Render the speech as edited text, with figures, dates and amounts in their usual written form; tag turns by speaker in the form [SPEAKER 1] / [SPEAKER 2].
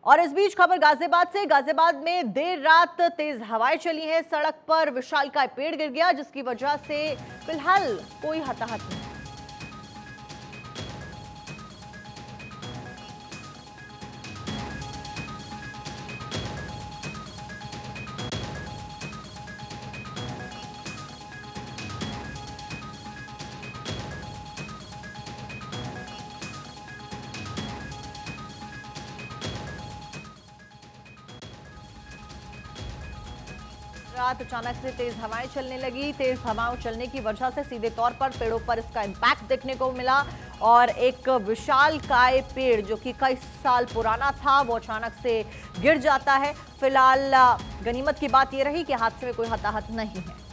[SPEAKER 1] और इस बीच खबर गाजियाबाद से। गाजियाबाद में देर रात तेज हवाएं चली हैं। सड़क पर विशालकाय पेड़ गिर गया, जिसकी वजह से फिलहाल कोई हताहत नहीं। रात अचानक से तेज हवाएं चलने लगी। तेज हवाओं चलने की वजह से सीधे तौर पर पेड़ों पर इसका इम्पैक्ट देखने को मिला और एक विशालकाय पेड़ जो कि कई साल पुराना था वो अचानक से गिर जाता है। फिलहाल गनीमत की बात यह रही कि हादसे में कोई हताहत नहीं है।